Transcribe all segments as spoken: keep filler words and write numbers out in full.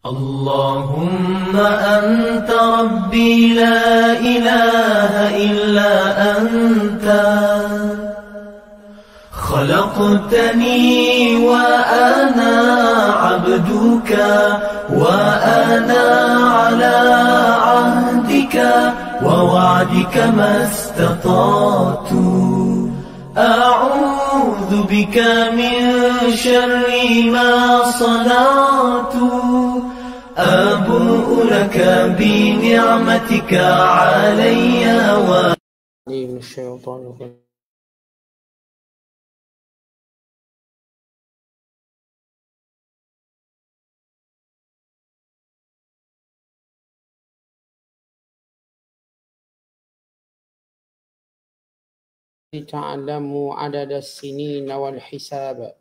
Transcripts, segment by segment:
اللهم أنت ربي لا إله إلا أنت خلقتني وأنا عبدك وأنا على عهدك ووعدك ما استطعت أعوذ بك من شر ما صنعت أبوء لك بنعمتك علي و من الشيطان الرجيم. تعلموا عدد السنين والحساب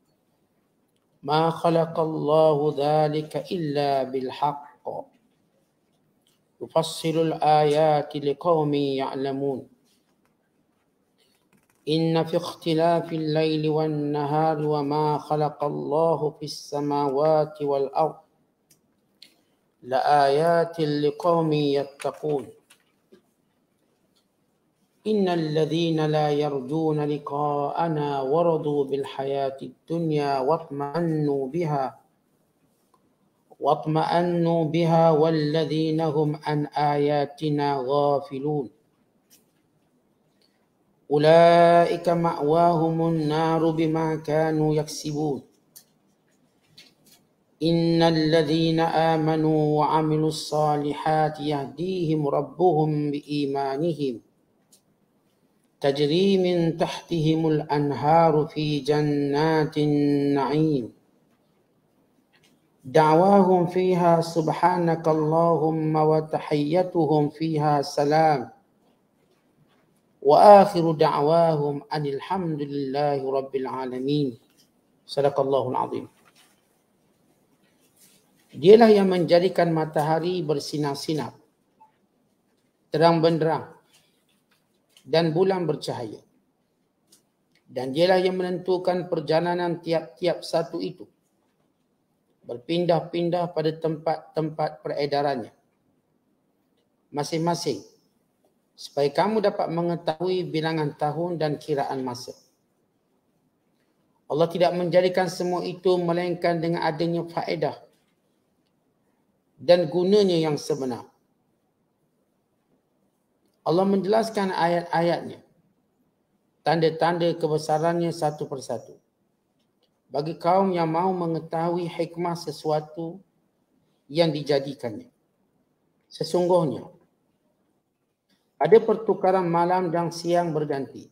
ما خلق الله ذلك إلا بالحق يفصل الآيات لقوم يعلمون إن في اختلاف الليل والنهار وما خلق الله في السماوات والأرض لآيات لقوم يتقون إن الذين لا يرجون لقاءنا ورضوا بالحياة الدنيا واطمأنوا بها واطمأنوا بها والذين هم عن آياتنا غافلون أولئك مأواهم النار بما كانوا يكسبون إن الذين آمنوا وعملوا الصالحات يهديهم ربهم بإيمانهم تجري من تحتهم الأنهار في جنات النعيم دعواهم فيها سبحانك اللهم وتحيتهم فيها سلام وآخر دعواهم أن الحمد لله رب العالمين. صدق Allahul Azim. Dialah yang menjadikan matahari bersinar-sinar, terang benderang, dan bulan bercahaya. Dan dialah yang menentukan perjalanan tiap-tiap satu itu, berpindah-pindah pada tempat-tempat peredarannya masing-masing, supaya kamu dapat mengetahui bilangan tahun dan kiraan masa. Allah tidak menjadikan semua itu melainkan dengan adanya faedah dan gunanya yang sebenar. Allah menjelaskan ayat-ayatnya, tanda-tanda kebesarannya satu persatu, bagi kaum yang mahu mengetahui hikmah sesuatu yang dijadikannya. Sesungguhnya, ada pertukaran malam dan siang berganti.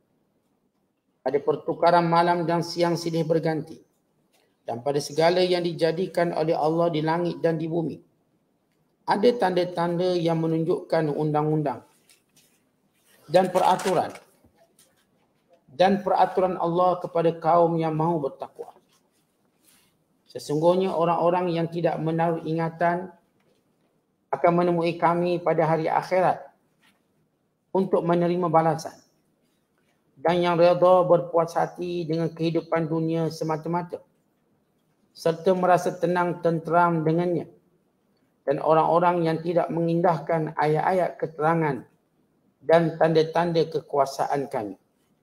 Ada pertukaran malam dan siang silih berganti. Dan pada segala yang dijadikan oleh Allah di langit dan di bumi, ada tanda-tanda yang menunjukkan undang-undang dan peraturan dan peraturan Allah kepada kaum yang mahu bertakwa. Sesungguhnya orang-orang yang tidak menaruh ingatan akan menemui kami pada hari akhirat untuk menerima balasan, dan yang redha berpuas hati dengan kehidupan dunia semata-mata serta merasa tenang tenteram dengannya, dan orang-orang yang tidak mengindahkan ayat-ayat keterangan dan tanda-tanda kekuasaan kami.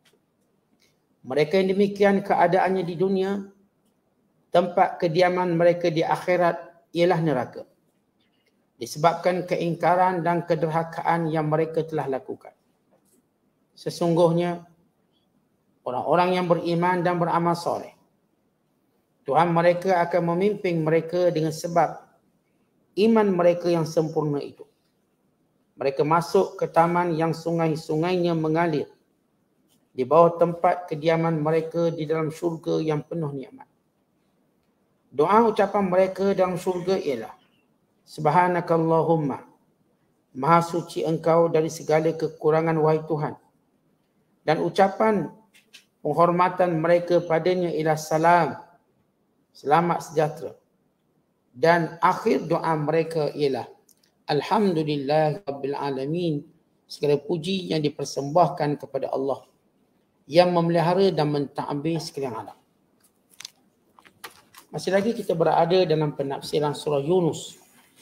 Mereka yang demikian keadaannya di dunia, tempat kediaman mereka di akhirat ialah neraka, disebabkan keingkaran dan kederhakaan yang mereka telah lakukan. Sesungguhnya, orang-orang yang beriman dan beramal soleh, Tuhan mereka akan memimpin mereka dengan sebab iman mereka yang sempurna itu. Mereka masuk ke taman yang sungai-sungainya mengalir di bawah tempat kediaman mereka di dalam syurga yang penuh nikmat. Doa ucapan mereka dalam syurga ialah Subhanakallahumma, Maha suci engkau dari segala kekurangan wahai Tuhan. Dan ucapan penghormatan mereka padanya ialah salam, selamat sejahtera. Dan akhir doa mereka ialah Alhamdulillah Rabbil Alamin. Segala puji yang dipersembahkan kepada Allah yang memelihara dan mentadbir sekalian alam. Masih lagi kita berada dalam penafsiran surah Yunus.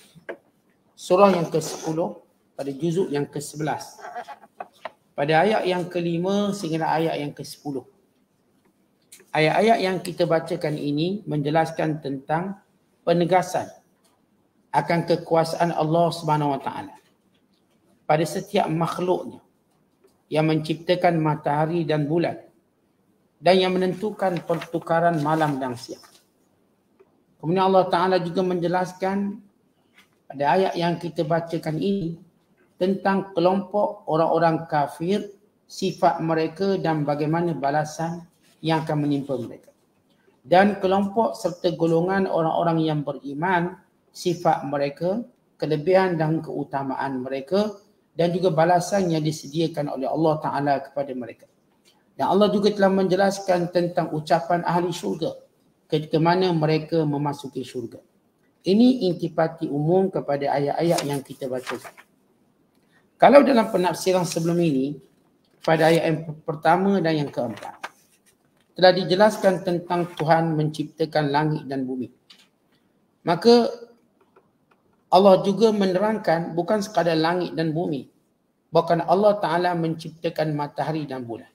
Surah yang ke sepuluh pada juzuk yang ke sebelas. Pada ayat yang kelima sehingga ayat yang ke sepuluh. Ayat-ayat yang kita bacakan ini menjelaskan tentang penegasan akan kekuasaan Allah Subhanahu Wa Taala pada setiap makhluknya yang menciptakan matahari dan bulan dan yang menentukan pertukaran malam dan siang. Kemudian Allah Ta'ala juga menjelaskan pada ayat yang kita bacakan ini tentang kelompok orang-orang kafir, sifat mereka dan bagaimana balasan yang akan menimpa mereka. Dan kelompok serta golongan orang-orang yang beriman, sifat mereka, kelebihan dan keutamaan mereka dan juga balasan yang disediakan oleh Allah Ta'ala kepada mereka. Dan Allah juga telah menjelaskan tentang ucapan ahli syurga ketika mana mereka memasuki syurga. Ini intipati umum kepada ayat-ayat yang kita bacakan. Kalau dalam penafsiran sebelum ini, pada ayat yang pertama dan yang keempat, telah dijelaskan tentang Tuhan menciptakan langit dan bumi. Maka Allah juga menerangkan bukan sekadar langit dan bumi, bahkan Allah Ta'ala menciptakan matahari dan bulan.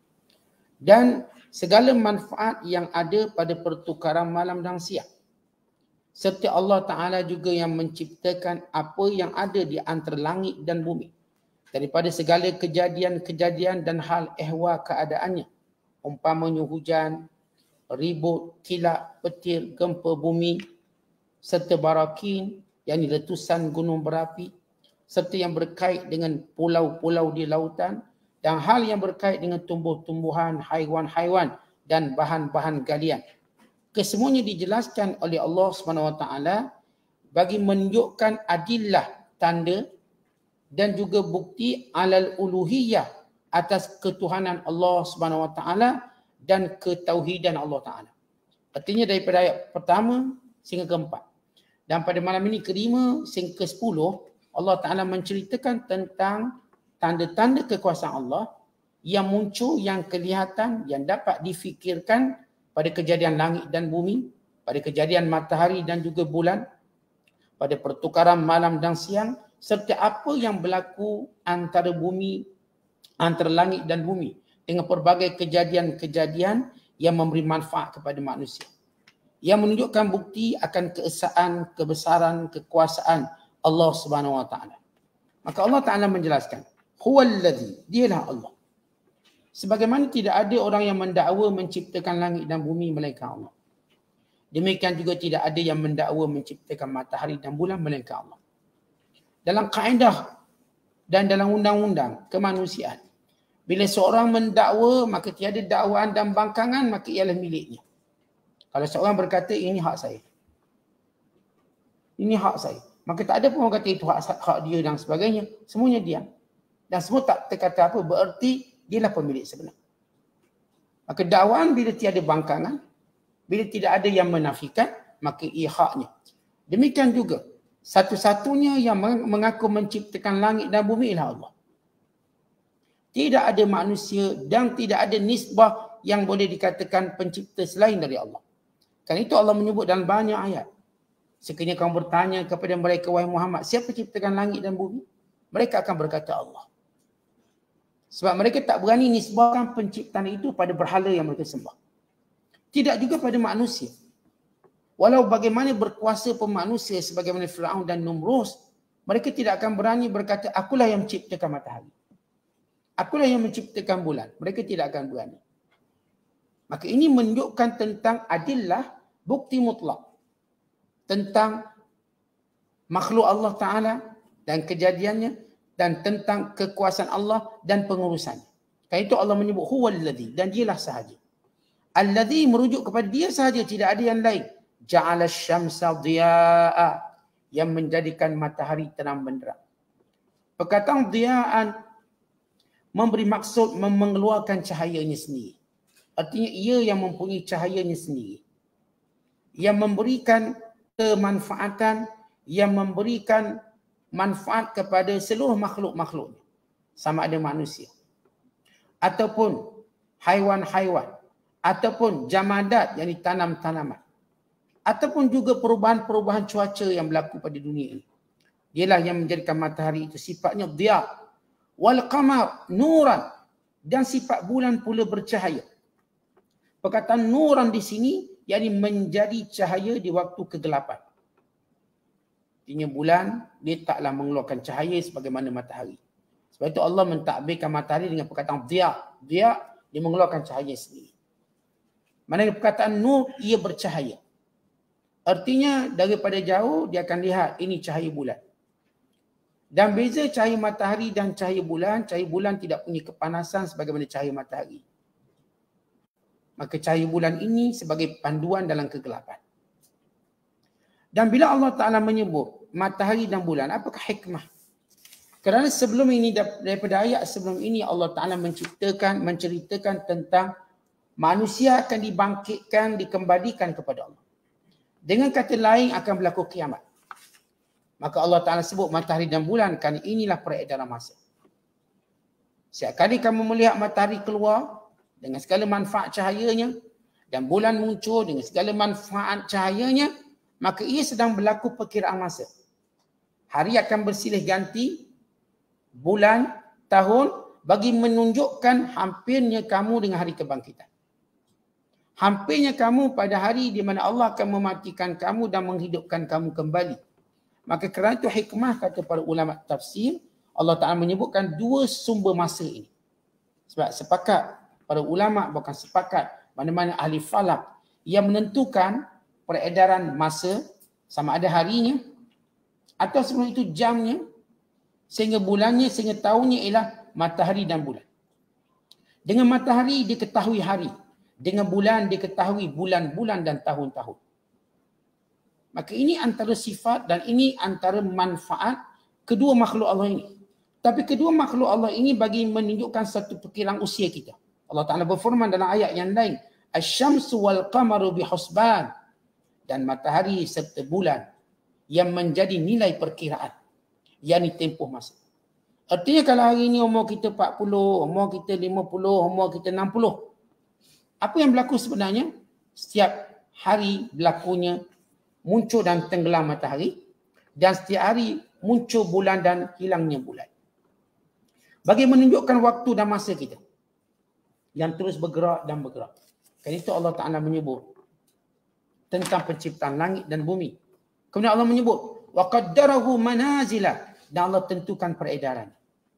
Dan segala manfaat yang ada pada pertukaran malam dan siang. Serta Allah Ta'ala juga yang menciptakan apa yang ada di antara langit dan bumi. Daripada segala kejadian-kejadian dan hal ehwal keadaannya. Umpamanya hujan, ribut, kilat, petir, gempa bumi, serta barakin, yakni letusan gunung berapi, serta yang berkait dengan pulau-pulau di lautan, dan hal yang berkait dengan tumbuh-tumbuhan, haiwan-haiwan dan bahan-bahan galian. Kesemuanya dijelaskan oleh Allah subhanahu wa taala bagi menunjukkan adillah, tanda dan juga bukti alal uluhiyah atas ketuhanan Allah subhanahu wa taala dan ketauhidan Allah Ta'ala. Artinya daripada ayat pertama sehingga keempat. Dan pada malam ini kelima sehingga ke sepuluh, Allah Ta'ala menceritakan tentang tanda-tanda kekuasaan Allah yang muncul, yang kelihatan, yang dapat difikirkan pada kejadian langit dan bumi, pada kejadian matahari dan juga bulan, pada pertukaran malam dan siang, serta apa yang berlaku antara bumi, antara langit dan bumi dengan pelbagai kejadian-kejadian yang memberi manfaat kepada manusia. Yang menunjukkan bukti akan keesaan, kebesaran, kekuasaan Allah Subhanahu Wa Taala. Maka Allah Ta'ala menjelaskan, Huwallazi, dialah Allah. Sebagaimana tidak ada orang yang mendakwa menciptakan langit dan bumi melainkan Allah. Demikian juga tidak ada yang mendakwa menciptakan matahari dan bulan melainkan Allah. Dalam kaedah dan dalam undang-undang kemanusiaan, bila seorang mendakwa, maka tiada dakwaan dan bangkangan, maka ialah miliknya. Kalau seorang berkata, ini hak saya. Ini hak saya. Maka tak ada pun orang kata itu hak, hak dia dan sebagainya. Semuanya diam. Dan semua tak terkata apa, bererti dialah pemilik sebenar. Maka dakwaan bila tiada bangkangan, bila tidak ada yang menafikan, maka ia haknya. Demikian juga, satu-satunya yang mengaku menciptakan langit dan bumi ialah Allah. Tidak ada manusia dan tidak ada nisbah yang boleh dikatakan pencipta selain dari Allah. Kan itu Allah menyebut dalam banyak ayat. Sekiranya kamu bertanya kepada mereka, wahai Muhammad, siapa ciptakan langit dan bumi? Mereka akan berkata Allah. Sebab mereka tak berani nisbahkan penciptaan itu pada berhala yang mereka sembah. Tidak juga pada manusia. Walau bagaimana berkuasa pun manusia sebagaimana Fir'aun dan Numrus, mereka tidak akan berani berkata, akulah yang menciptakan matahari. Akulah yang menciptakan bulan. Mereka tidak akan berani. Maka ini menunjukkan tentang adillah, bukti mutlak. Tentang makhluk Allah Ta'ala dan kejadiannya, dan tentang kekuasaan Allah dan pengurusannya. Karena itu Allah menyebut huwallazi, dan dialah sahaja. Allazi merujuk kepada dia sahaja, tidak ada yang lain. Ja'ala syamsa dhiya'a, yang menjadikan matahari terang benderang. Perkataan dhiya'an memberi maksud mengeluarkan cahayanya sendiri. Artinya ia yang mempunyai cahayanya sendiri. Yang memberikan kemanfaatan, yang memberikan manfaat kepada seluruh makhluk-makhluknya. Sama ada manusia. Ataupun haiwan-haiwan. Ataupun jamadat, yang tanam-tanaman. ataupun juga perubahan-perubahan cuaca yang berlaku pada dunia ini. Dialah yang menjadikan matahari itu sifatnya dhiya, wal qamar nuran, dan sifat bulan pula bercahaya. Perkataan nuran di sini yakni menjadi cahaya di waktu kegelapan. Artinya bulan dia taklah mengeluarkan cahaya sebagaimana matahari. Sebab itu Allah mentadbirkan matahari dengan perkataan dhiya. Dhiya dia mengeluarkan cahaya sendiri. Manakala perkataan nur ia bercahaya. Artinya daripada jauh dia akan lihat ini cahaya bulan. Dan beza cahaya matahari dan cahaya bulan, cahaya bulan tidak punya kepanasan sebagaimana cahaya matahari. Maka cahaya bulan ini sebagai panduan dalam kegelapan. Dan bila Allah Ta'ala menyebut matahari dan bulan, apakah hikmah? Kerana sebelum ini, daripada ayat sebelum ini Allah Ta'ala menciptakan, menceritakan tentang manusia akan dibangkitkan, dikembalikan kepada Allah. Dengan kata lain akan berlaku kiamat. Maka Allah Ta'ala sebut matahari dan bulan kerana inilah peredaran masa. Setiap kali kamu melihat matahari keluar dengan segala manfaat cahayanya dan bulan muncul dengan segala manfaat cahayanya, maka ia sedang berlaku perkiraan masa. Hari akan bersilih ganti, bulan, tahun bagi menunjukkan hampirnya kamu dengan hari kebangkitan. Hampirnya kamu pada hari di mana Allah akan mematikan kamu dan menghidupkan kamu kembali. Maka kerana itu hikmah kata para ulama tafsir, Allah Ta'ala menyebutkan dua sumber masa ini. Sebab sepakat para ulama bukan sepakat mana-mana ahli falak yang menentukan peredaran masa sama ada harinya atau sebelum itu jamnya sehingga bulannya sehingga tahunnya ialah matahari dan bulan. Dengan matahari diketahui hari, dengan bulan diketahui bulan-bulan dan tahun-tahun. Maka ini antara sifat dan ini antara manfaat kedua makhluk Allah ini. Tapi kedua makhluk Allah ini bagi menunjukkan satu perkiraan usia kita. Allah Ta'ala berfirman dalam ayat yang lain, Asy-syamsu wal qamaru bihusban, dan matahari serta bulan yang menjadi nilai perkiraan, yakni tempoh masa. Artinya kalau hari ini umur kita empat puluh, umur kita lima puluh, umur kita enam puluh, apa yang berlaku sebenarnya? Setiap hari berlakunya muncul dan tenggelam matahari, dan setiap hari muncul bulan dan hilangnya bulan. Bagi menunjukkan waktu dan masa kita yang terus bergerak dan bergerak. Kerana itu Allah Ta'ala menyebut tentang penciptaan langit dan bumi. Kemudian Allah menyebut wa qaddarahu manazila, dan Allah tentukan peredaran.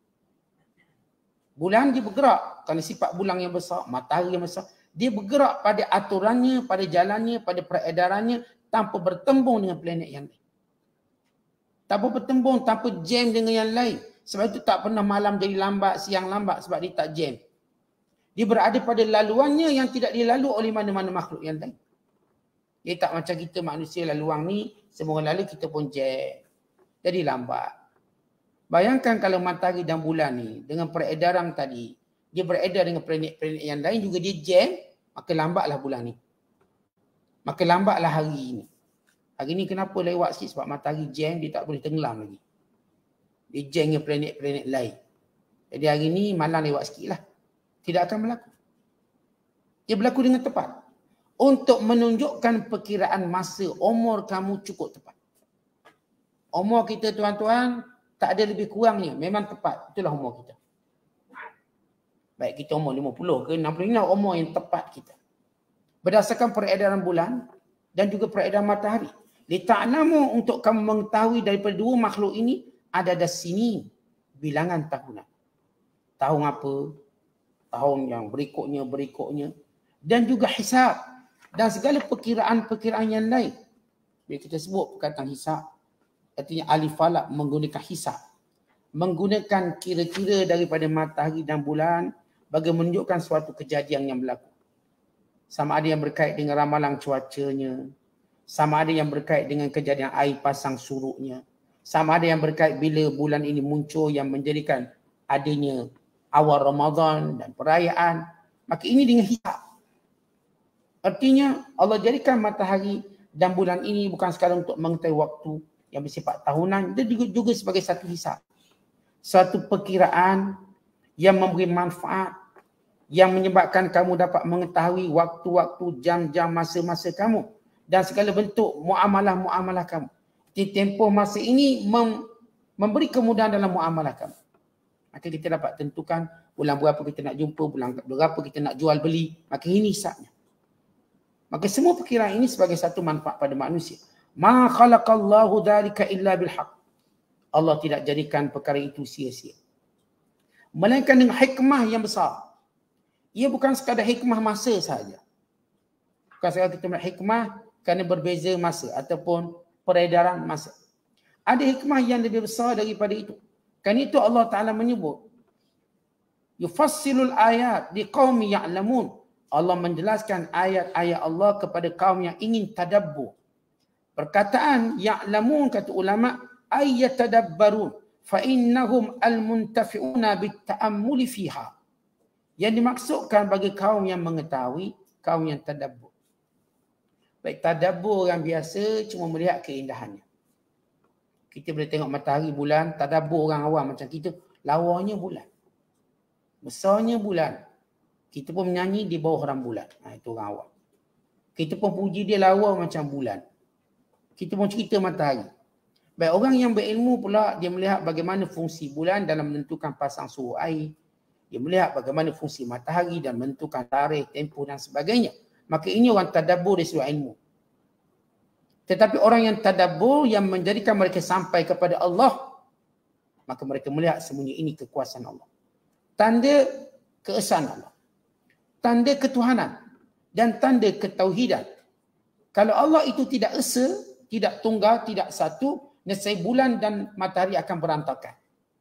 Bulan dia bergerak kerana sifat bulan yang besar, matahari yang besar, dia bergerak pada aturannya, pada jalannya, pada peredarannya, tanpa bertembung dengan planet yang lain. Tanpa bertembung, tanpa jam dengan yang lain. Sebab itu tak pernah malam jadi lambat, siang lambat sebab dia tak jam. Dia berada pada laluannya yang tidak dilalui oleh mana-mana makhluk yang lain. Dia tak macam kita manusia laluan ni, semua orang lalu kita pun jam. Jadi lambat. Bayangkan kalau matahari dan bulan ni dengan peredaran tadi, dia beredar dengan planet-planet yang lain juga dia jam, maka lambatlah bulan ni. Maka lambatlah hari ini. Hari ini kenapa lewat sikit? Sebab matahari jam, dia tak boleh tenggelam lagi. Dia jam dengan planet-planet lain. Jadi hari ini malam lewat sikit lah. Tidak akan berlaku. Dia berlaku dengan tepat. Untuk menunjukkan perkiraan masa, umur kamu cukup tepat. Umur kita tuan-tuan, tak ada lebih kurangnya. Memang tepat. Itulah umur kita. Baik kita umur lima puluh ke enam puluh, inilah umur yang tepat kita. Berdasarkan peredaran bulan dan juga peredaran matahari. Lita'lamu, untuk kamu mengetahui daripada dua makhluk ini ada ada sini bilangan tahunan. Tahun apa? Tahun yang berikutnya, berikutnya. Dan juga hisab. Dan segala perkiraan-perkiraan yang lain. Bila kita sebut perkataan hisab, artinya ahli falak menggunakan hisab. Menggunakan kira-kira daripada matahari dan bulan bagi menunjukkan suatu kejadian yang berlaku. Sama ada yang berkait dengan ramalan cuacanya, sama ada yang berkait dengan kejadian air pasang surutnya, sama ada yang berkait bila bulan ini muncul yang menjadikan adanya awal Ramadan dan perayaan. Maka ini dengan hisab. Artinya Allah jadikan matahari dan bulan ini bukan sekadar untuk mengetahui waktu yang bersifat tahunan, dia juga, juga sebagai satu hisab. Satu perkiraan yang memberi manfaat, yang menyebabkan kamu dapat mengetahui waktu-waktu, jam-jam, masa-masa kamu. dan segala bentuk muamalah-muamalah kamu. Di tempoh masa ini mem, memberi kemudahan dalam muamalah kamu. Maka kita dapat tentukan bulan berapa kita nak jumpa, bulan berapa kita nak jual beli. Maka ini hisabnya. Maka semua perkiraan ini sebagai satu manfaat pada manusia. Ma khalaqallahu dhalika illa bilhaq. Allah tidak jadikan perkara itu sia-sia. Melainkan dengan hikmah yang besar. Ia bukan sekadar hikmah masa sahaja. Bukan sekadar kita melihat hikmah kerana berbeza masa ataupun peredaran masa. Ada hikmah yang lebih besar daripada itu. Kan itu Allah Ta'ala menyebut. Yufassilul ayat liqaumi ya'lamun. Allah menjelaskan ayat-ayat Allah kepada kaum yang ingin tadabbur. Perkataan ya'lamun kata ulama ay yatadabbarun fa innahum al-muntafi'una bit-ta'ammuli fiha. Yang dimaksudkan bagi kaum yang mengetahui, kaum yang tadabbur. Baik, tadabbur orang biasa cuma melihat keindahannya. Kita boleh tengok matahari, bulan, tadabbur orang awam macam kita, lawanya bulan. Besarnya bulan. Kita pun menyanyi di bawah rembulan. Ha, itu orang awam. Kita pun puji dia lawa macam bulan. Kita pun cerita matahari. Baik, orang yang berilmu pula, dia melihat bagaimana fungsi bulan dalam menentukan pasang suhu air. Dia melihat bagaimana fungsi matahari dan menentukan tarikh, tempoh dan sebagainya. Maka ini orang tadabbur dari sudut ilmu. Tetapi orang yang tadabbur yang menjadikan mereka sampai kepada Allah, maka mereka melihat semuanya ini kekuasaan Allah. Tanda keesaan Allah. Tanda ketuhanan dan tanda ketauhidan. Kalau Allah itu tidak esa, tidak tunggal, tidak satu, nescaya bulan dan matahari akan berantakan.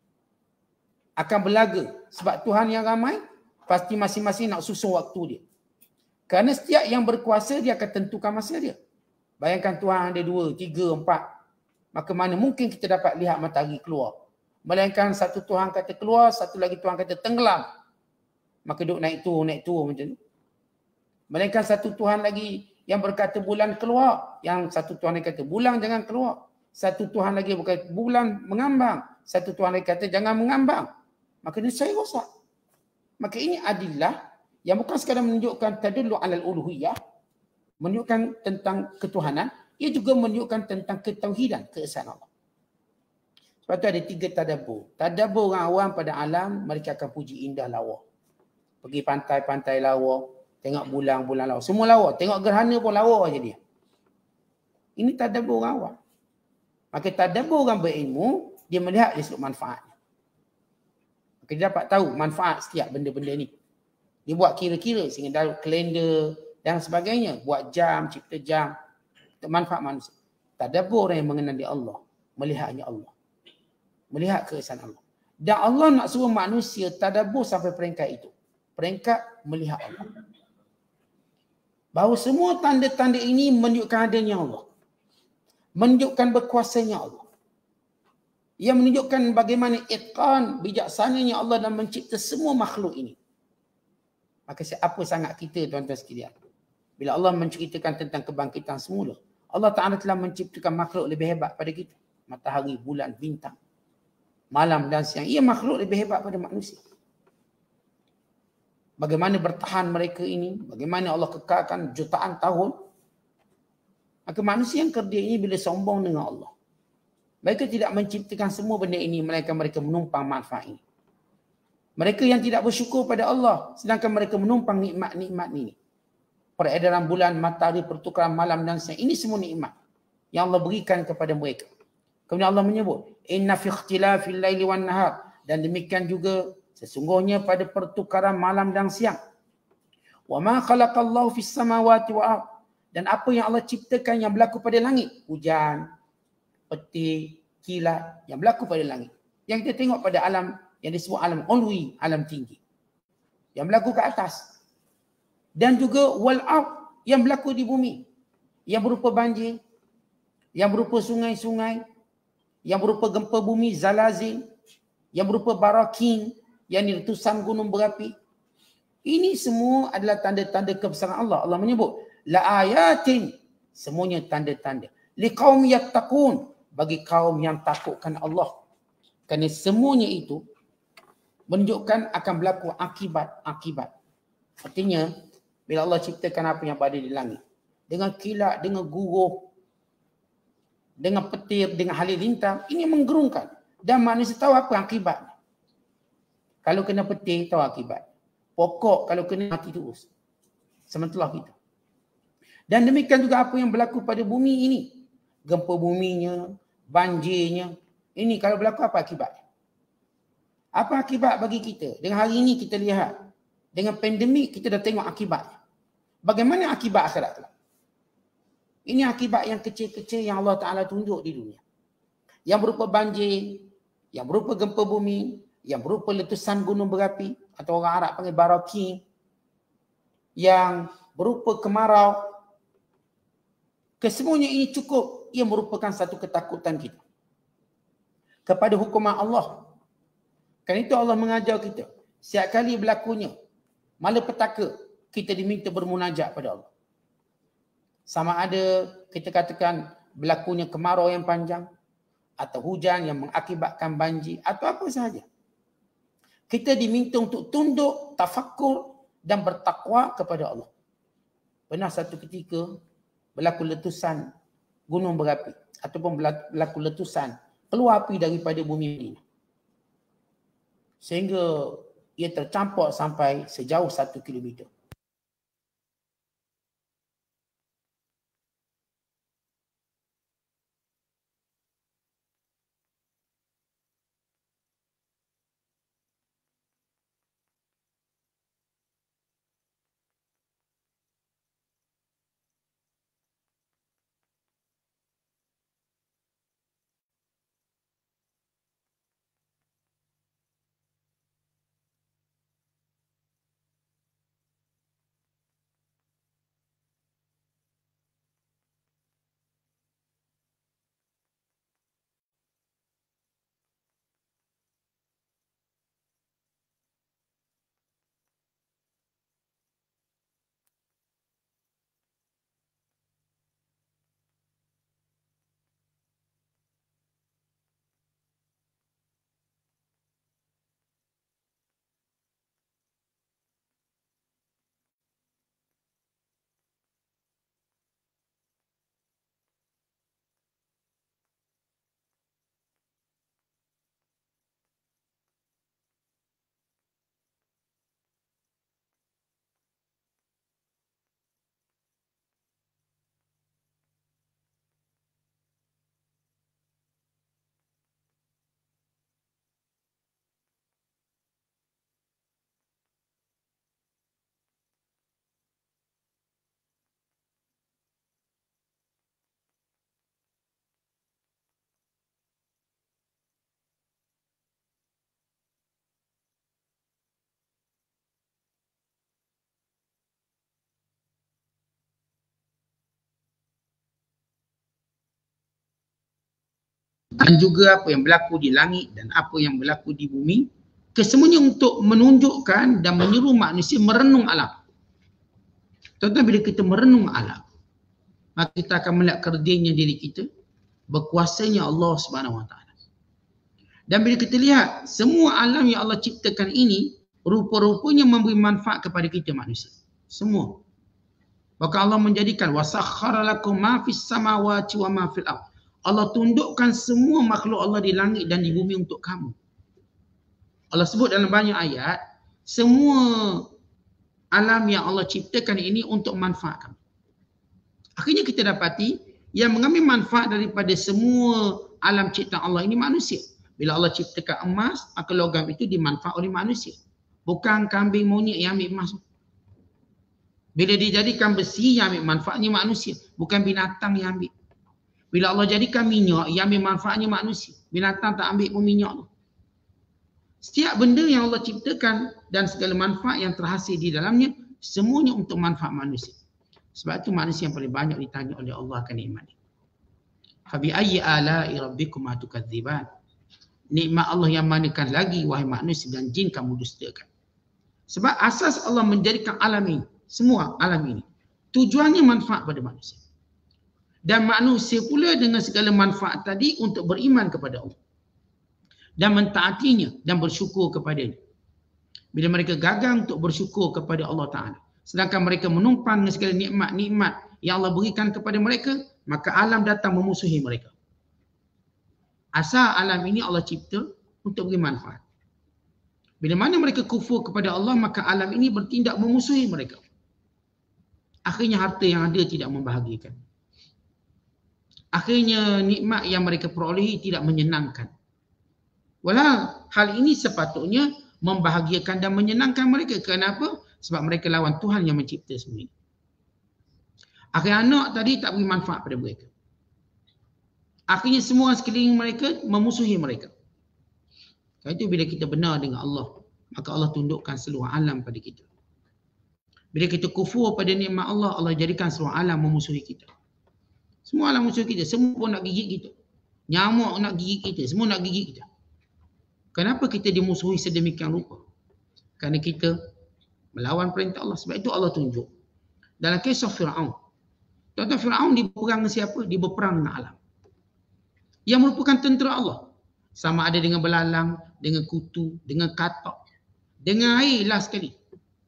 Akan berlaga. Sebab Tuhan yang ramai, pasti masing-masing nak susun waktu dia. Kerana setiap yang berkuasa, dia akan tentukan masa dia. Bayangkan Tuhan ada dua, tiga, empat. Maka mana mungkin kita dapat lihat matahari keluar. Melainkan satu Tuhan kata keluar, satu lagi Tuhan kata tenggelam. Maka duduk naik turun, naik turun macam tu. Melainkan satu Tuhan lagi yang berkata bulan keluar. Yang satu Tuhan lagi kata bulan jangan keluar. Satu Tuhan lagi berkata bulan mengambang. Satu Tuhan lagi kata jangan mengambang. Maka ini saya rosak. Maka ini adillah yang bukan sekadar menunjukkan tadullu alal uluhiyah. Menunjukkan tentang ketuhanan. Ia juga menunjukkan tentang ketauhidan, keesaan Allah. Sebab tu ada tiga tadabbur. Tadabbur orang awam pada alam, mereka akan puji indah lawa. Pergi pantai-pantai lawa, tengok bulan-bulan lawa. Semua lawa. Tengok gerhana pun lawa je dia. Ini tadabbur orang awam. Maka tadabbur orang berilmu, dia melihat dari sudut manfaatnya. Maka dia dapat tahu manfaat setiap benda-benda ni. Dia buat kira-kira sehingga dalam kalender dan sebagainya. Buat jam, cipta jam. Untuk manfaat manusia. Tadabbur orang yang mengenali Allah. Melihatnya Allah. Melihat keesaan Allah. Dan Allah nak suruh manusia tadabbur sampai peringkat itu. Peringkat melihat Allah. Bahawa semua tanda-tanda ini menunjukkan adanya Allah. Menunjukkan berkuasanya Allah. Ia menunjukkan bagaimana itqan, bijaksananya Allah dalam mencipta semua makhluk ini. Maka apa sangat kita tuan-tuan sekalian. Bila Allah menceritakan tentang kebangkitan semula. Allah Ta'ala telah menciptakan makhluk lebih hebat pada kita. Matahari, bulan, bintang. Malam dan siang. Ia makhluk lebih hebat pada manusia. Bagaimana bertahan mereka ini. Bagaimana Allah kekalkan jutaan tahun. Maka manusia yang kerdia ini bila sombong dengan Allah. Mereka tidak menciptakan semua benda ini. Melainkan mereka menumpang manfaat ini. Mereka yang tidak bersyukur pada Allah. Sedangkan mereka menumpang nikmat-nikmat ini. Peredaran bulan, matahari, pertukaran malam dan siang. Ini semua nikmat yang Allah berikan kepada mereka. Kemudian Allah menyebut. Inna fi ikhtilafil laili wan nahar. Dan demikian juga sesungguhnya pada pertukaran malam dan siang. Wa ma khalaqallahu fis samawati wa ard. Dan apa yang Allah ciptakan yang berlaku pada langit. Hujan, peti, kilat yang berlaku pada langit. Yang kita tengok pada alam yang disebut alam ulwi, alam tinggi. Yang berlaku ke atas. Dan juga wal ard yang berlaku di bumi. Yang berupa banjir, yang berupa sungai-sungai, yang berupa gempa bumi, zalazil, yang berupa barakin, yang letusan gunung berapi. Ini semua adalah tanda-tanda kebesaran Allah. Allah menyebut la ayatin, semuanya tanda-tanda. Liqaum yattaqun, bagi kaum yang takutkan Allah. Kerana semuanya itu menunjukkan akan berlaku akibat-akibat. Artinya bila Allah ciptakan apa yang berada di langit, dengan kilat, dengan guruh, dengan petir, dengan halilintar, ini menggerungkan. Dan manusia tahu apa akibatnya. Kalau kena petir, tahu akibat. Pokok kalau kena mati terus. Sementara kita. Dan demikian juga apa yang berlaku pada bumi ini. Gempa buminya, banjirnya. Ini kalau berlaku apa akibatnya? Apa akibat bagi kita? Dengan hari ini kita lihat. Dengan pandemik kita dah tengok akibatnya. Bagaimana akibat akhirat kelak? Ini akibat yang kecil-kecil yang Allah Ta'ala tunjuk di dunia. Yang berupa banjir, yang berupa gempa bumi, yang berupa letusan gunung berapi, atau orang Arab panggil baraki, yang berupa kemarau. Kesemuanya ini cukup, ia merupakan satu ketakutan kita kepada hukuman Allah. Kerana itu Allah mengajar kita, setiap kali berlakunya malapetaka, kita diminta bermunajat pada Allah. Sama ada kita katakan berlakunya kemarau yang panjang, atau hujan yang mengakibatkan banjir, atau apa sahaja. Kita diminta untuk tunduk, tafakkur dan bertakwa kepada Allah. Pernah satu ketika berlaku letusan gunung berapi, ataupun berlaku letusan keluar api daripada bumi Madinah. Sehingga ia tercampak sampai sejauh satu kilometer. Dan juga apa yang berlaku di langit dan apa yang berlaku di bumi, kesemuanya untuk menunjukkan dan menyuruh manusia merenung alam. Tuan-tuan, bila kita merenung alam, maka kita akan melihat kerdilnya diri kita, berkuasanya Allah Subhanahu Wa Taala. Dan bila kita lihat semua alam yang Allah ciptakan ini, rupa-rupanya memberi manfaat kepada kita manusia. Semua. Bahkan Allah menjadikan wasakhkhara lakum ma fis samawati wa ma fil ardh. Allah tundukkan semua makhluk Allah di langit dan di bumi untuk kamu. Allah sebut dalam banyak ayat, semua alam yang Allah ciptakan ini untuk manfaat kamu. Akhirnya kita dapati, yang mengambil manfaat daripada semua alam ciptaan Allah ini manusia. Bila Allah ciptakan emas, maka logam itu dimanfaat oleh manusia. Bukan kambing monyet yang ambil emas. Bila dijadikan besi, yang ambil manfaatnya manusia. Bukan binatang yang ambil. Bila Allah jadikan minyak, yang ambil manfaatnya manusia. Binatang tak ambil pun minyak tu. Setiap benda yang Allah ciptakan dan segala manfaat yang terhasil di dalamnya, semuanya untuk manfaat manusia. Sebab itu manusia yang paling banyak ditanya oleh Allah akan nikmat. Fabi ayyi ala'i rabbikuma tukadziban. Nikmat Allah yang manakan lagi, wahai manusia dan jin, kamu dustakan. Sebab asas Allah menjadikan alam ini, semua alam ini, tujuannya manfaat pada manusia. Dan manusia pula dengan segala manfaat tadi untuk beriman kepada Allah. Dan mentaatinya dan bersyukur kepadanya. Bila mereka gagal untuk bersyukur kepada Allah Ta'ala, sedangkan mereka menumpang dengan segala nikmat-nikmat yang Allah berikan kepada mereka, maka alam datang memusuhi mereka. Asal alam ini Allah cipta untuk beri manfaat. Bila mana mereka kufur kepada Allah, maka alam ini bertindak memusuhi mereka. Akhirnya harta yang ada tidak membahagiakan. Akhirnya nikmat yang mereka perolehi tidak menyenangkan. Walau hal ini sepatutnya membahagiakan dan menyenangkan mereka. Kenapa? Sebab mereka lawan Tuhan yang mencipta semua ini. Akhir anak tadi tak beri manfaat pada mereka. Akhirnya semua sekeliling mereka memusuhi mereka. Sebab itu bila kita benar dengan Allah, maka Allah tundukkan seluruh alam pada kita. Bila kita kufur pada nikmat Allah, Allah jadikan seluruh alam memusuhi kita. Semua alam musuh kita, semua pun nak gigit kita. Nyamuk nak gigit kita, semua nak gigit kita. Kenapa kita dimusuhi sedemikian rupa? Kerana kita melawan perintah Allah. Sebab itu Allah tunjuk. Dalam kisah Fir'aun. Tuan-tuan, Fir'aun dia berperang dengan siapa? Dia berperang dengan alam. Yang merupakan tentera Allah. Sama ada dengan belalang, dengan kutu, dengan katak, dengan air last sekali.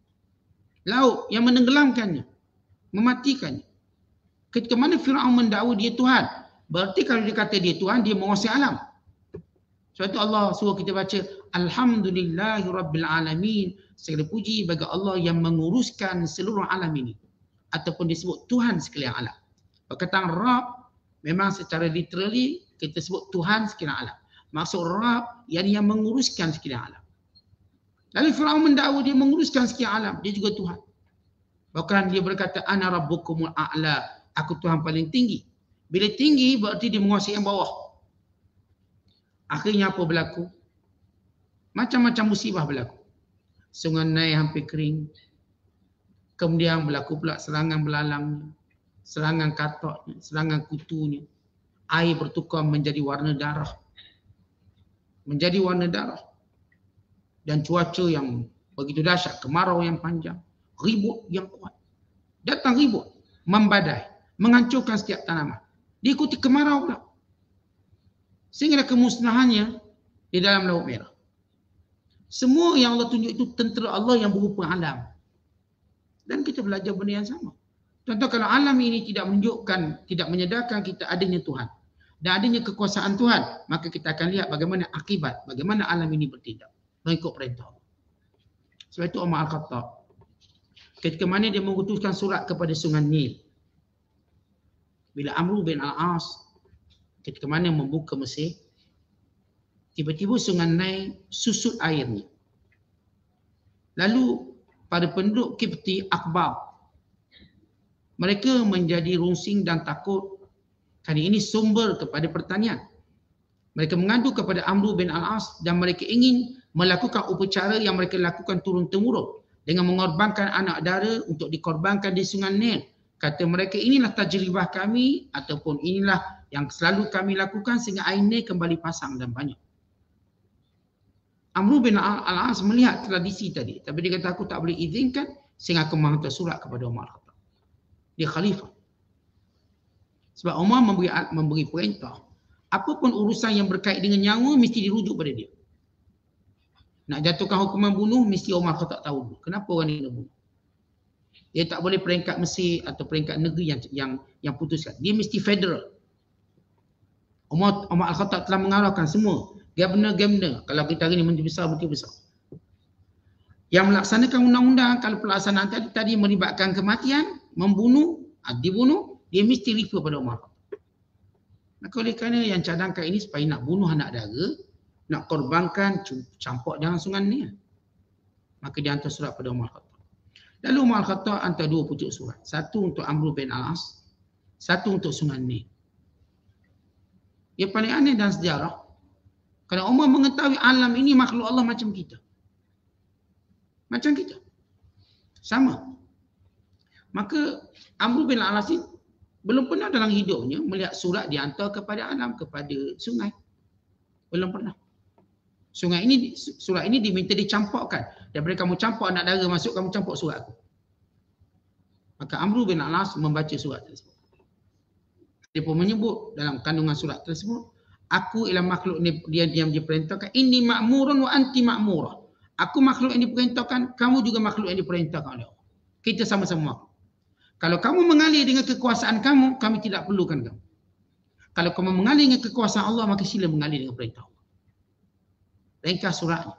Laut yang menenggelamkannya, mematikannya. Ketika mana Fir'aun mendakwa dia Tuhan, berarti kalau dia kata dia Tuhan, dia menguasai alam. Sebab itu Allah suruh kita baca Alhamdulillahi Rabbil Alamin. Segala puji bagi Allah yang menguruskan seluruh alam ini. Ataupun disebut Tuhan sekalian alam. Perkataan Rabb memang secara literally kita sebut Tuhan sekalian alam. Maksud Rabb yang yang menguruskan sekalian alam. Lalu Fir'aun mendakwa dia menguruskan sekalian alam. Dia juga Tuhan. Bahkan dia berkata Ana Rabbukumul A'la. Aku Tuhan paling tinggi. Bila tinggi berarti dia menguasai yang bawah. Akhirnya apa berlaku? Macam-macam musibah berlaku. Sungai Nil hampir kering. Kemudian berlaku pula serangan belalangnya, serangan kataknya, serangan kutunya. Air bertukar menjadi warna darah. Menjadi warna darah. Dan cuaca yang begitu dahsyat, kemarau yang panjang, ribut yang kuat. Datang ribut, membadai, menghancurkan setiap tanaman. Diikuti kemarau pula. Sehingga kemusnahannya di dalam Laut Merah. Semua yang Allah tunjuk itu tentera Allah yang berupa alam. Dan kita belajar benda yang sama. Contoh kalau alam ini tidak menunjukkan, tidak menyedarkan kita adanya Tuhan. Dan adanya kekuasaan Tuhan. Maka kita akan lihat bagaimana akibat, bagaimana alam ini bertindak. Mengikut perintah Allah. Sebab itu Umar Al-Khattab. Ketika mana dia mengutuskan surat kepada Sungai Nil. Bila Amr bin Al-As ketika mana membuka Mesir, tiba-tiba Sungai Nil susut airnya. Lalu pada penduduk Kipti Akbar, mereka menjadi rungsing dan takut kerana ini sumber kepada pertanian. Mereka mengadu kepada Amr bin Al-As dan mereka ingin melakukan upacara yang mereka lakukan turun-temurun dengan mengorbankan anak dara untuk dikorbankan di Sungai Nil. Kata mereka, inilah tajribah kami ataupun inilah yang selalu kami lakukan sehingga air Nil kembali pasang dan banyak. Amr bin Al-As melihat tradisi tadi. Tapi dia kata, aku tak boleh izinkan sehingga aku menghantar surat kepada Umar Khattab. Dia khalifah. Sebab Umar memberi, memberi perintah. Apapun urusan yang berkait dengan nyawa mesti dirujuk pada dia. Nak jatuhkan hukuman bunuh mesti Umar Khattab tahu dulu. Kenapa orang ni nak bunuh? Dia tak boleh peringkat Mesir atau peringkat negeri yang yang yang putuskan. Dia mesti federal. Umar, Umar Al-Khattab telah mengarahkan semua governor-governor. Kalau kita hari ini menteri besar, menteri besar. Yang melaksanakan undang-undang, kalau pelaksanaan tadi, tadi melibatkan kematian, membunuh, dibunuh, dia mesti refer pada Umar Al-Khattab. Maka oleh kerana yang cadangkan ini supaya nak bunuh anak dara, nak korbankan, campur dalam Sungai Nil. Maka dia hantar surat pada Umar Al-Khattab. Lalu Umar Al-Khattab hantar dua pucuk surat. Satu untuk Amr bin Al-As, satu untuk Sungai Nil. Yang paling aneh dalam sejarah, kerana Umar mengetahui alam ini makhluk Allah macam kita. Macam kita. Sama. Maka Amr bin Al-As belum pernah dalam hidupnya melihat surat dihantar kepada alam, kepada sungai. Belum pernah. Sungai ini, surat ini diminta dicampakkan. Daripada kamu campak anak dara masuk, kamu campak surat aku. Maka Amr bin Al-As membaca surat tersebut. Dia pun menyebut dalam kandungan surat tersebut, aku ialah makhluk ni, dia yang diperintahkan, ini makmurun wa anti makmurah. Aku makhluk yang diperintahkan, kamu juga makhluk yang diperintahkan oleh Allah. Kita sama-sama makhluk. Kalau kamu mengalir dengan kekuasaan kamu, kami tidak perlukan kamu. Kalau kamu mengalir dengan kekuasaan Allah, maka sila mengalir dengan perintah Allah. Ringkas suratnya.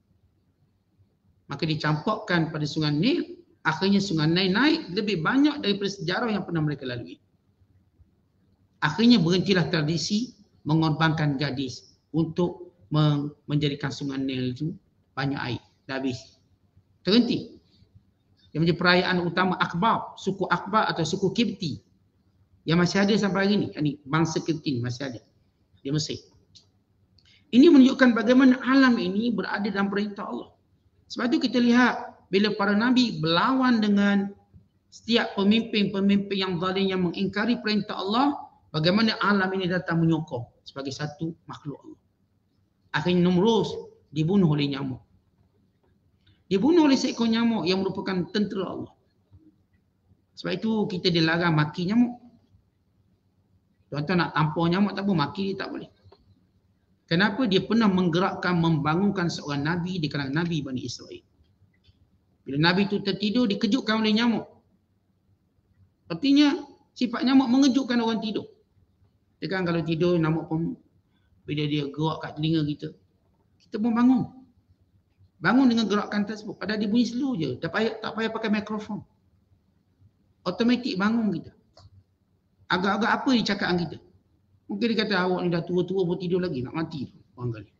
Maka dicampakkan pada sungai Nil. Akhirnya sungai Nil naik lebih banyak daripada sejarah yang pernah mereka lalui. Akhirnya berhentilah tradisi mengorbankan gadis untuk menjadikan sungai Nil itu banyak air. Dah habis. Terhenti. Yang menjadi perayaan utama Akbar, suku Akbar atau suku Kipti. Yang masih ada sampai hari ini. Ini bangsa Kipti masih ada di Mesir. Ini menunjukkan bagaimana alam ini berada dalam perintah Allah. Sebab itu kita lihat bila para nabi berlawan dengan setiap pemimpin-pemimpin yang zalim yang mengingkari perintah Allah, bagaimana alam ini datang menyokong sebagai satu makhluk Allah. Akhirnya Namrus dibunuh oleh nyamuk. Dibunuh oleh seekor nyamuk yang merupakan tentera Allah. Sebab itu kita dilarang maki nyamuk. Tuan-tuan nak tampar nyamuk tak apa, maki dia tak boleh. Kenapa? Dia pernah menggerakkan, membangunkan seorang Nabi di kalangan Nabi Bani Israel. Bila Nabi itu tertidur, dikejutkan oleh nyamuk. Artinya, sifat nyamuk mengejutkan orang tidur. Dia kan kalau tidur, nyamuk pun bila dia gerak kat telinga kita, kita pun bangun. Bangun dengan gerakan tersebut. Padahal dia bunyi slow je. Tak payah, tak payah pakai mikrofon. Automatik bangun kita. Agak-agak apa dia cakap kita? Mungkin dia kata awak ni dah tua-tua pun tidur lagi. Nak mati orang kali.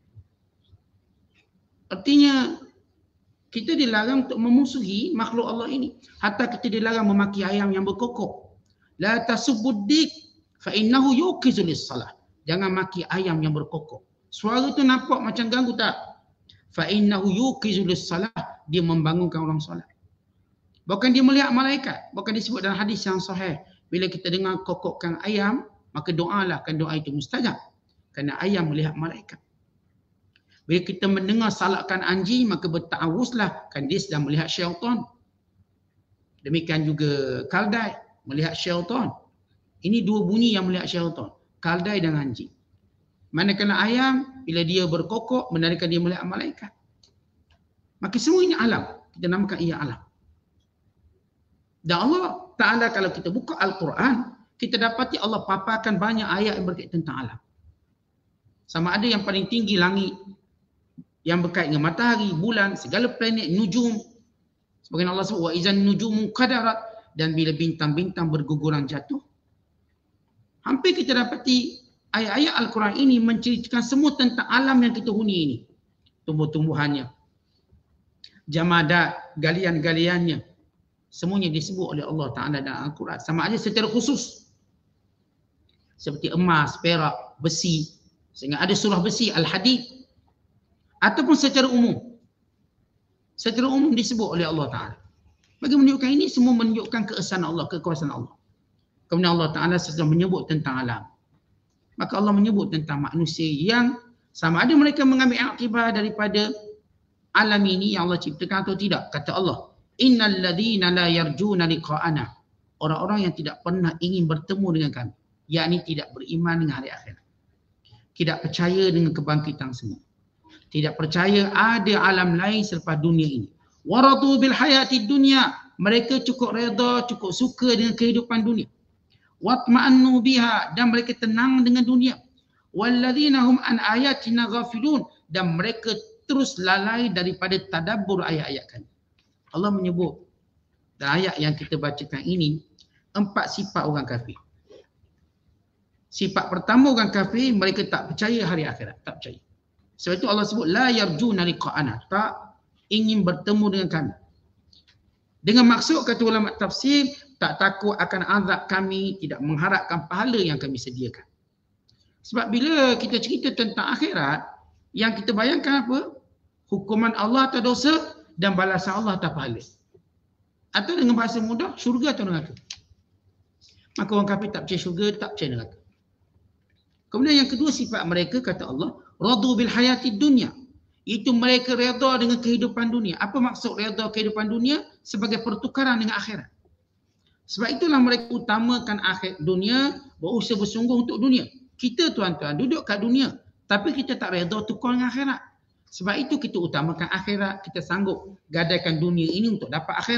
Artinya kita dilarang untuk memusuhi makhluk Allah ini. Hatta kita dilarang memaki ayam yang berkokok. La tasubuddik fa innahu yuqizul salah. Jangan maki ayam yang berkokok. Suara tu nampak macam ganggu tak? Fa innahu yuqizul salah. Dia membangunkan orang solat. Bukan dia melihat malaikat. Bukan disebut dalam hadis yang sahih. Bila kita dengar kokokkan ayam, maka doalah kan doa itu mustajab. Kerana ayam melihat malaikat. Bila kita mendengar salakkan anjing, maka berta'awuzlah. Kan dia sedang melihat syaitan. Demikian juga kaldai melihat syaitan. Ini dua bunyi yang melihat syaitan. Kaldai dan anjing. Manakala ayam, bila dia berkokok, menandakan dia melihat malaikat. Maka semuanya alam. Kita namakan ia alam. Dan Allah Ta'ala kalau kita buka Al-Quran, kita dapati Allah paparkan banyak ayat yang berkaitan tentang alam. Sama ada yang paling tinggi langit, yang berkait dengan matahari, bulan, segala planet, nujum. Sebagaimana Allah sebut, wa izan nujumun qadarat. Dan bila bintang-bintang berguguran jatuh. Hampir kita dapati ayat-ayat Al-Quran ini menceritakan semua tentang alam yang kita huni ini. Tumbuh-tumbuhannya, jamadat, galian-galiannya. Semuanya disebut oleh Allah Ta'ala dalam Al-Quran. Sama ada secara khusus. Seperti emas, perak, besi. Sehingga ada surah besi, Al-Hadid. Ataupun secara umum. Secara umum disebut oleh Allah Ta'ala. Bagi menunjukkan ini, semua menunjukkan keesaan Allah, kekuasaan Allah. Kemudian Allah Ta'ala sedang menyebut tentang alam. Maka Allah menyebut tentang manusia yang sama ada mereka mengambil akibat daripada alam ini yang Allah ciptakan atau tidak. Kata Allah, innal ladzina la yarjuna liqa'ana. Orang-orang yang tidak pernah ingin bertemu dengan kami, yakni tidak beriman dengan hari akhirat. Tidak percaya dengan kebangkitan semua. Tidak percaya ada alam lain selepas dunia ini. Waradu bil hayati dunya. Mereka cukup redha, cukup suka dengan kehidupan dunia. Watma'annu biha. Dan mereka tenang dengan dunia. Walladzina hum an ayatina ghafilun. Dan mereka terus lalai daripada tadabbur ayat-ayat kami. Allah menyebut dalam ayat yang kita bacakan ini empat sifat orang kafir. Sifat pertama orang kafir, mereka tak percaya hari akhirat, tak percaya. Sebab itu Allah sebut la yarjuna liqa'ana, tak ingin bertemu dengan kami. Dengan maksud kata ulama tafsir, tak takut akan azab kami, tidak mengharapkan pahala yang kami sediakan. Sebab bila kita cerita tentang akhirat, yang kita bayangkan apa? Hukuman Allah atas dosa dan balasan Allah atas pahala. Atau dengan bahasa mudah, syurga atau neraka. Maka orang kafir tak percaya syurga, tak percaya neraka. Kemudian yang kedua sifat mereka, kata Allah, radu bil hayati dunya. Itu mereka redha dengan kehidupan dunia. Apa maksud redha kehidupan dunia? Sebagai pertukaran dengan akhirat. Sebab itulah mereka utamakan akhir dunia, berusaha bersungguh untuk dunia. Kita tuan-tuan duduk kat dunia, tapi kita tak redha tukar dengan akhirat. Sebab itu kita utamakan akhirat, kita sanggup gadaikan dunia ini untuk dapat akhirat.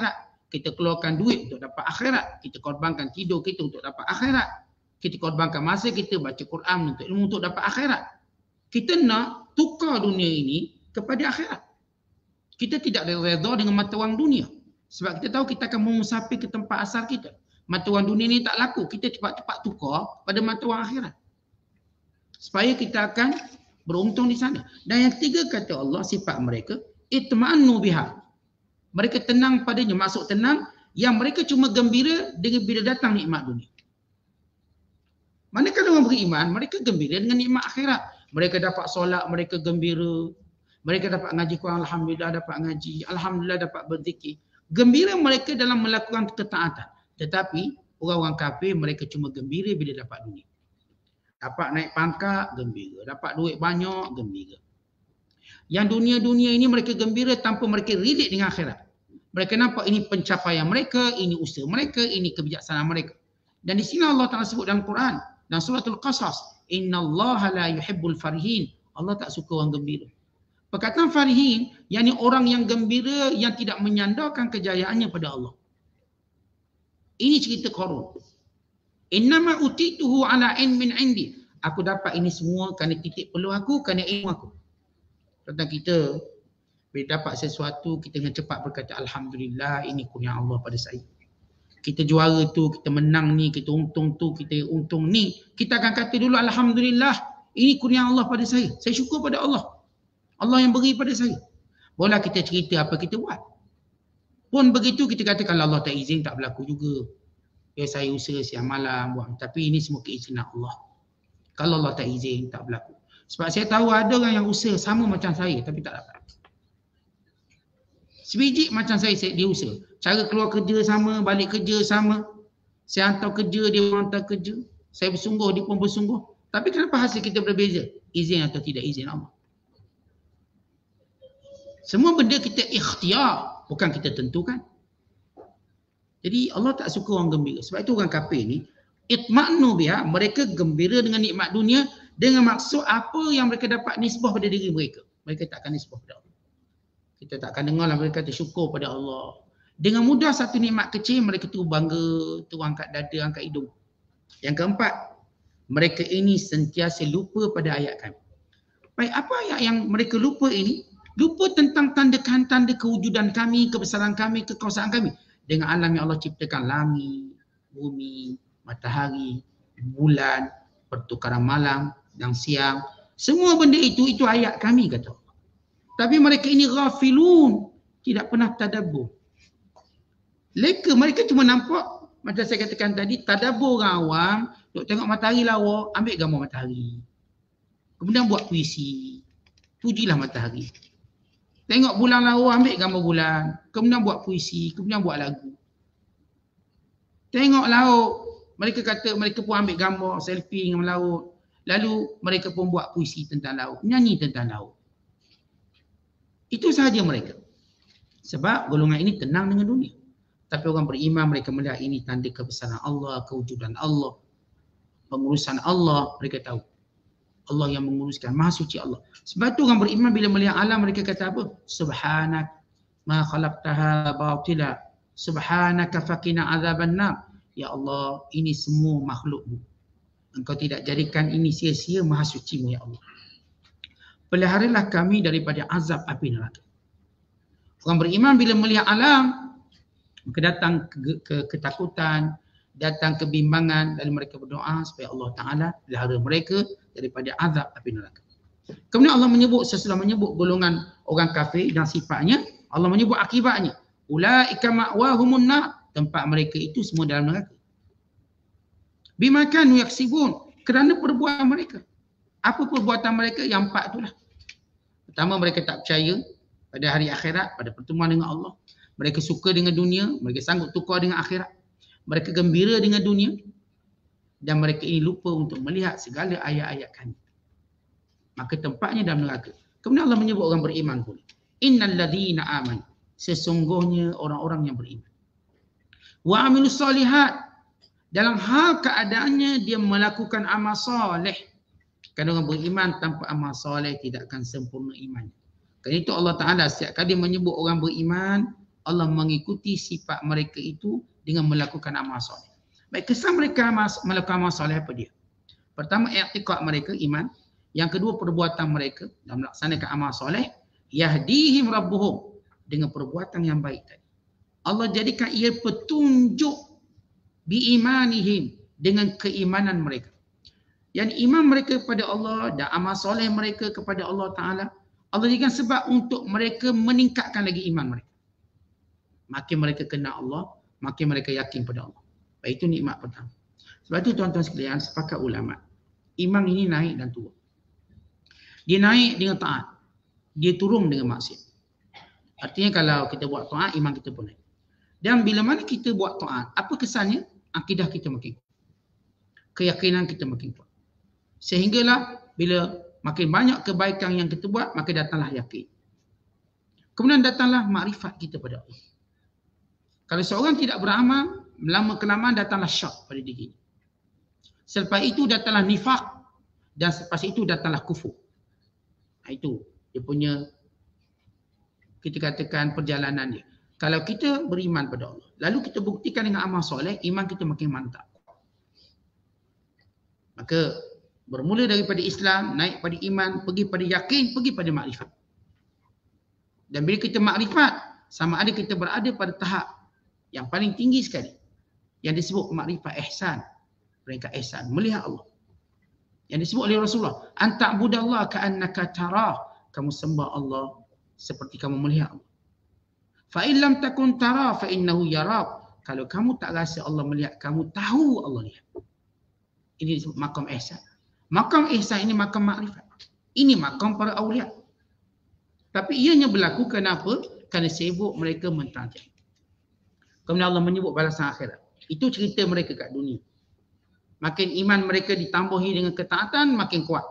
Kita keluarkan duit untuk dapat akhirat. Kita korbankan tidur kita untuk dapat akhirat. Kita korbankan masa kita baca Quran untuk ilmu untuk dapat akhirat. Kita nak tukar dunia ini kepada akhirat. Kita tidak redha dengan mata wang dunia. Sebab kita tahu kita akan memusafir ke tempat asal kita. Mata wang dunia ni tak laku. Kita cepat-cepat tukar pada mata wang akhirat. Supaya kita akan beruntung di sana. Dan yang ketiga kata Allah sifat mereka, itma'annu biha. Mereka tenang padanya. Maksud tenang, yang mereka cuma gembira dengan bila datang nikmat dunia. Manakala orang beriman, mereka gembira dengan nikmat akhirat. Mereka dapat solat, mereka gembira. Mereka dapat ngaji Quran, Alhamdulillah dapat ngaji. Alhamdulillah dapat berzikir. Gembira mereka dalam melakukan ketaatan. Tetapi orang-orang kafir mereka cuma gembira bila dapat dunia. Dapat naik pangkat, gembira. Dapat duit banyak, gembira. Yang dunia-dunia ini mereka gembira tanpa mereka relate dengan akhirat. Mereka nampak ini pencapaian mereka, ini usaha mereka, ini kebijaksanaan mereka. Dan di sini Allah Ta'ala sebut dalam Quran. Dan suratul Qasas. Inna Allah la yuhibbul farihin. Allah tak suka orang gembira. Perkataan farihin, yakni orang yang gembira yang tidak menyandarkan kejayaannya pada Allah. Ini cerita Qarun. Innama utituhu ala ilmin indi. Aku dapat ini semua kerana titik perlu aku, kerana ilmu aku. Tentang kita, bila dapat sesuatu, kita dengan cepat berkata, Alhamdulillah, ini kurnia Allah pada saya. Kita juara tu, kita menang ni, kita untung tu, kita untung ni. Kita akan kata dulu, Alhamdulillah, ini kurnia Allah pada saya. Saya syukur pada Allah. Allah yang beri pada saya. Boleh kita cerita apa kita buat. Pun begitu kita kata kalau Allah tak izin tak berlaku juga. Ya saya usaha siang malam buat. Tapi ini semua keizinan Allah. Kalau Allah tak izin tak berlaku. Sebab saya tahu ada orang yang usaha sama macam saya tapi tak dapat. Sebiji macam saya, saya dia usaha. Cara keluar kerja sama, balik kerja sama. Saya hantar kerja, dia hantar kerja. Saya bersungguh, dia pun bersungguh. Tapi kenapa hasil kita berbeza? Izin atau tidak izin Allah. Semua benda kita ikhtiar, bukan kita tentukan. Jadi Allah tak suka orang gembira. Sebab itu orang kafir ni, itma'nu biha, mereka gembira dengan nikmat dunia dengan maksud apa yang mereka dapat nisbah pada diri mereka. Mereka tak akan nisbah pada Allah. Kita tak akan dengarlah mereka kata syukur pada Allah. Dengan mudah satu nikmat kecil, mereka tu bangga, tu angkat dada, angkat hidung. Yang keempat, mereka ini sentiasa lupa pada ayat kami. Baik, apa ayat yang mereka lupa ini? Lupa tentang tanda-tanda kewujudan kami, kebesaran kami, kekuasaan kami. Dengan alam yang Allah ciptakan, langit, bumi, matahari, bulan, pertukaran malam dan siang. Semua benda itu, itu ayat kami kata Allah. Tapi mereka ini ghafilun, tidak pernah tadabbur. Leka, mereka cuma nampak, macam saya katakan tadi, tadabbur orang awam, duk tengok matahari lawa, ambil gambar matahari. Kemudian buat puisi, pujilah matahari. Tengok bulan lawa, ambil gambar bulan. Kemudian buat puisi, kemudian buat lagu. Tengok laut, mereka kata mereka pun ambil gambar, selfie dengan laut. Lalu mereka pun buat puisi tentang laut, nyanyi tentang laut. Itu sahaja mereka. Sebab golongan ini tenang dengan dunia. Tapi orang beriman mereka melihat ini tanda kebesaran Allah, kewujudan Allah, pengurusan Allah, mereka tahu. Allah yang menguruskan, maha suci Allah. Sebab tu orang beriman bila melihat alam mereka kata apa? Subhanak ma khalaqtaha batila. Subhanaka faqina azabannar. Ya Allah, ini semua makhlukmu. Engkau tidak jadikan ini sia-sia, maha suci-Mu ya Allah. Peliharalah kami daripada azab api neraka. Orang beriman bila melihat alam, maka datang ke, ke, ketakutan, datang kebimbangan, lalu mereka berdoa supaya Allah Ta'ala pelihara mereka daripada azab api neraka. Kemudian Allah menyebut, sesudah menyebut golongan orang kafir dan sifatnya, Allah menyebut akibatnya. Ulaika ma'wahumun nar, tempat mereka itu semua dalam neraka. Bima kanu yaksibun, kerana perbuatan mereka. Apa perbuatan mereka? Yang empat itulah. Pertama, mereka tak percaya pada hari akhirat, pada pertemuan dengan Allah. Mereka suka dengan dunia, mereka sanggup tukar dengan akhirat. Mereka gembira dengan dunia. Dan mereka ini lupa untuk melihat segala ayat-ayat kami. Maka tempatnya dalam neraka. Kemudian Allah menyebut orang beriman pula. Innal ladzina amanu. Sesungguhnya orang-orang yang beriman. Wa amilus solihat. Dalam hal keadaannya dia melakukan amal soleh. Kerana orang beriman tanpa amal soleh tidak akan sempurna iman. Kerana itu Allah Ta'ala setiap kali menyebut orang beriman, Allah mengikuti sifat mereka itu dengan melakukan amal soleh. Baik, kesan mereka melakukan amal soleh apa dia? Pertama, i'tiqad mereka, iman. Yang kedua, perbuatan mereka dalam melaksanakan amal soleh. Yahdihim rabbuhum, dengan perbuatan yang baik tadi. Allah jadikan ia petunjuk biimanihim, dengan keimanan mereka. Yang iman mereka kepada Allah dan amal soleh mereka kepada Allah Ta'ala, Allah jadikan sebab untuk mereka meningkatkan lagi iman mereka. Makin mereka kenal Allah, makin mereka yakin pada Allah. Baik, itu nikmat pertama. Sebab itu tuan-tuan sekalian, sepakat ulama, iman ini naik dan turun. Dia naik dengan taat, dia turun dengan maksiat. Artinya kalau kita buat taat, iman kita pun naik. Dan bila mana kita buat taat, apa kesannya? Akidah kita makin kuat, keyakinan kita makin kuat. Sehinggalah bila makin banyak kebaikan yang kita buat, maka datanglah yakin. Kemudian datanglah makrifat kita pada Allah. Kalau seorang tidak beramal, lama kelamaan datanglah syak pada diri. Selepas itu datanglah nifaq, dan selepas itu datanglah kufur. Itu dia punya, kita katakan, perjalanan dia. Kalau kita beriman pada Allah, lalu kita buktikan dengan amal soleh, iman kita makin mantap. Maka bermula daripada Islam, naik pada iman, pergi pada yakin, pergi pada makrifat. Dan bila kita makrifat, sama ada kita berada pada tahap yang paling tinggi sekali, yang disebut makrifat ihsan, peringkat ihsan, melihat Allah. Yang disebut oleh Rasulullah, anta'budallah ka'annaka tarah, kamu sembah Allah seperti kamu melihat Allah. Fa in lam takun tara fa innahu yarak, kalau kamu tak rasa Allah melihat, kamu tahu Allah lihat. Ini disebut makam ihsan. Makam ihsan ini makam makrifat. Ini makam para awliya. Tapi ianya berlaku kenapa? Kerana sibuk mereka mentaati. Kemudian Allah menyebut balasan akhirat. Itu cerita mereka kat dunia. Makin iman mereka ditambahi dengan ketaatan, makin kuat.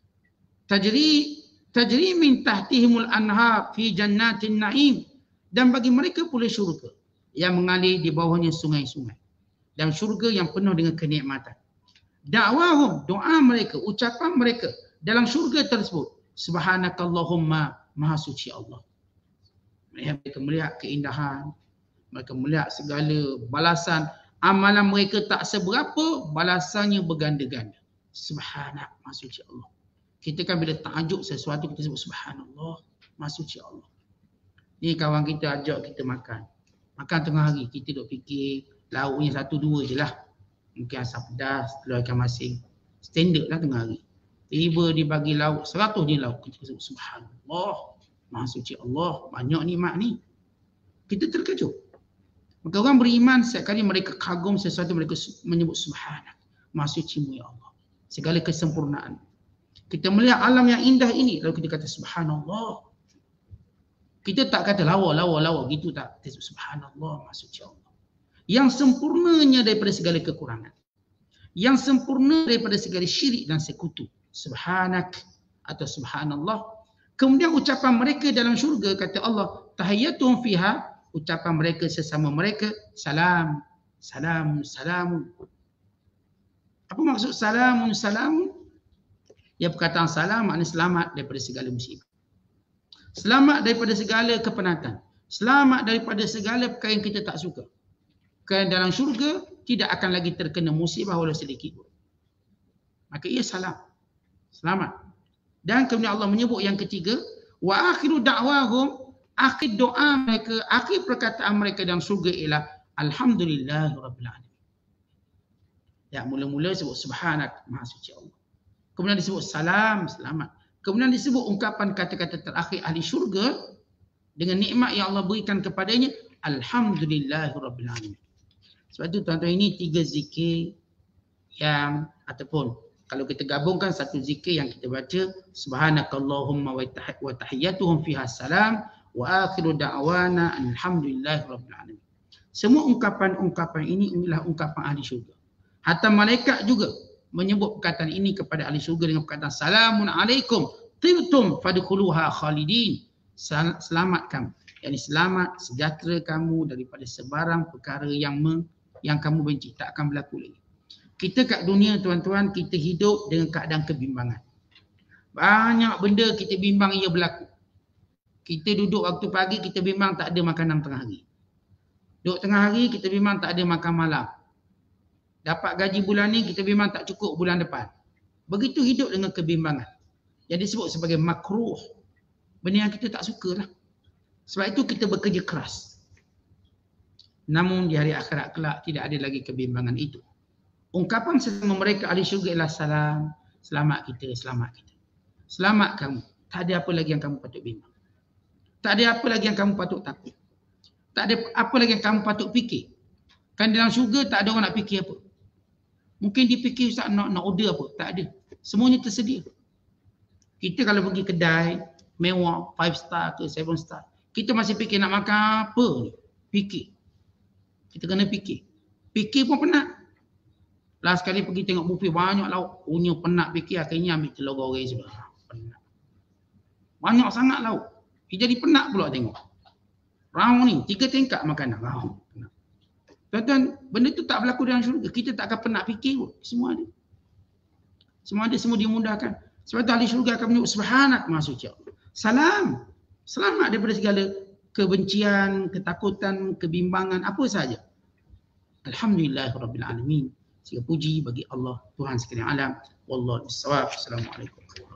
Tajri tajri min tahtihimul anhar fi jannatin na'im, dan bagi mereka pula syurga yang mengalir di bawahnya sungai-sungai, dan syurga yang penuh dengan kenikmatan. Dakwahum, doa mereka, ucapan mereka dalam syurga tersebut, subhanakallahumma, maha suci Allah. Mereka melihat keindahan, mereka melihat segala balasan. Amalan mereka tak seberapa, balasannya berganda-ganda. Subhanak, maha suci Allah. Kita kan bila tajuk sesuatu, kita sebut subhanallah, maha suci Allah. Ni kawan kita ajak kita makan. Makan tengah hari, kita duk fikir lauknya satu dua je lah. Mungkin asam pedas, telur ikan masin. Standard lah tengah hari. Tiba dia bagi lauk, seratus je lauk. Kita sebut subhanallah, maha suci Allah, banyak nikmat ni. Kita terkejut. Maka orang beriman, setiap kali mereka kagum sesuatu, mereka menyebut subhanak, maha suci-Mu ya Allah, segala kesempurnaan. Kita melihat alam yang indah ini, lalu kita kata subhanallah. Kita tak kata lawa, lawa, lawa, gitu tak. Kita sebut subhanallah, maha suci Allah. Yang sempurnanya daripada segala kekurangan. Yang sempurna daripada segala syirik dan sekutu. Subhanak atau subhanallah. Kemudian ucapan mereka dalam syurga, kata Allah, tahiyyatuhum fiha, ucapan mereka sesama mereka, salam, salam, salam. Apa maksud salamun, salam? Ya, perkataan salam maknanya selamat daripada segala musibah. Selamat daripada segala kepenatan. Selamat daripada segala perkara yang kita tak suka. Kerana dalam syurga tidak akan lagi terkena musibah walau sedikit pun. Maka ia salam, selamat. Dan kemudian Allah menyebut yang ketiga, wa akhiru da'wahum, akhir doa mereka, akhir perkataan mereka dalam syurga ialah alhamdulillahirabbil alamin. Ya, mula-mula sebut subhanak, maha suci Allah. Kemudian disebut salam, selamat. Kemudian disebut ungkapan kata-kata terakhir ahli syurga dengan nikmat yang Allah berikan kepadanya, alhamdulillahirabbil alamin. Sebab itu tuan-tuan, ini tiga zikir yang, ataupun kalau kita gabungkan satu zikir yang kita baca, subhanakallahumma wa tahiyyatuhum fiha salam wa akhiru da'wana alhamdulillahirabbil alamin. Semua ungkapan-ungkapan ini inilah ungkapan ahli syurga. Hatta malaikat juga menyebut perkataan ini kepada ahli syurga dengan perkataan salamun alaikum tibtum fadkhuluha khalidin. Selamat kamu, yakni selamat sejahtera kamu daripada sebarang perkara yang me, yang kamu benci, tak akan berlaku lagi. Kita kat dunia tuan-tuan, kita hidup dengan keadaan kebimbangan. Banyak benda kita bimbang ia berlaku. Kita duduk waktu pagi, kita bimbang tak ada makanan tengah hari. Duduk tengah hari, kita bimbang tak ada makan malam. Dapat gaji bulan ni, kita bimbang tak cukup bulan depan. Begitu hidup dengan kebimbangan. Yang disebut sebagai makruh. Benda yang kita tak suka lah. Sebab itu kita bekerja keras. Namun di hari akhirat kelak tidak ada lagi kebimbangan itu. Ungkapan sesama mereka ahli syurga ialah salam. Selamat kita, selamat kita. Selamat kamu. Tak ada apa lagi yang kamu patut bimbang. Tak ada apa lagi yang kamu patut takut. Tak ada apa lagi yang kamu patut fikir. Kan dalam syurga tak ada orang nak fikir apa. Mungkin dipikir Ustaz nak, nak order apa. Tak ada. Semuanya tersedia. Kita kalau pergi kedai mewah, five star ke seven star. Kita masih fikir nak makan apa ni. Fikir. Kita kena fikir. Fikir pun penat. Last kali pergi tengok buffet banyak lauk. Punya penat fikir. Akhirnya ambil telur goreng semua. Penat. Banyak sangat lauk. Dia jadi penat pula tengok. Round ni, tiga tingkat makanan. Round. Tuan-tuan, benda tu tak berlaku dalam syurga. Kita tak akan penat fikir pun. Semua ada. Semua ada, semua dimudahkan. Sebab tu ahli syurga akan menyebut subhanak maha suci Allah. Salam. Selamat daripada segala kebencian, ketakutan, kebimbangan, apa sahaja. Alhamdulillahirabbil alamin. Segala puji bagi Allah, Tuhan sekalian alam. Wallahu a'lam. Assalamualaikum.